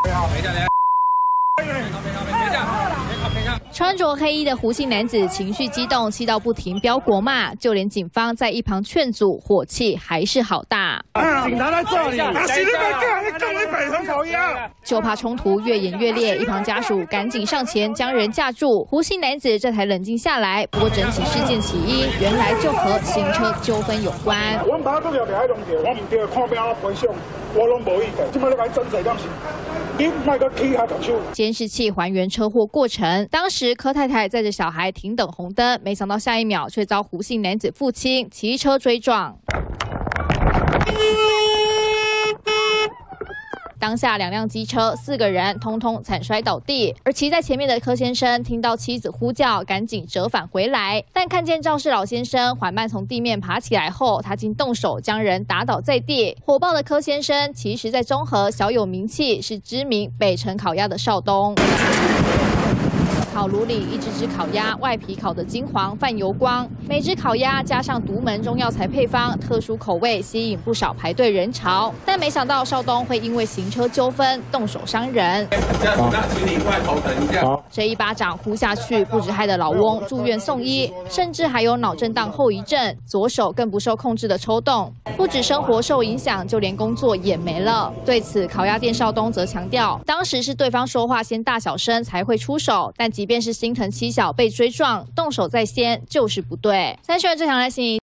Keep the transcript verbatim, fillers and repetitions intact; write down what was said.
穿着黑衣的胡姓男子情绪激动，气到不停飙国骂，就连警方在一旁劝阻，火气还是好大。 警察在这里，啊，谁在干？你干你北城烤鸭！ 就怕冲突越演越烈，一旁家属赶紧上前将人架住。胡姓男子这才冷静下来。不过整起事件起因，原来就和行车纠纷有关。 我把都了解拢对，我唔对，看边啊赔偿，我拢无意见。今摆你来争执当时，你卖个起下动手。 监视器还原车祸过程，当时柯太太载着小孩停等红灯，没想到下一秒却遭胡姓男子父亲骑车追撞。当下两辆机车，四个人通通惨摔倒地，而骑在前面的柯先生听到妻子呼叫，赶紧折返回来，但看见肇事老先生缓慢从地面爬起来后，他竟动手将人打倒在地。火爆的柯先生其实在中和小有名气，是知名北城烤鸭的少东。烤炉里一只只烤鸭，外皮烤得金黄泛油光，每只烤鸭加上独门中药材配方，特殊口味吸引不少排队人潮。但没想到少东会因为行车纠纷动手伤人。这一巴掌呼下去，不止害得老翁住院送医，甚至还有脑震荡后遗症，左手更不受控制的抽动，不止生活受影响，就连工作也没了。对此，烤鸭店少东则强调，当时是对方说话先大小声才会出手，但即便是心疼妻小被追撞，动手在先就是不对。三十二这条来信。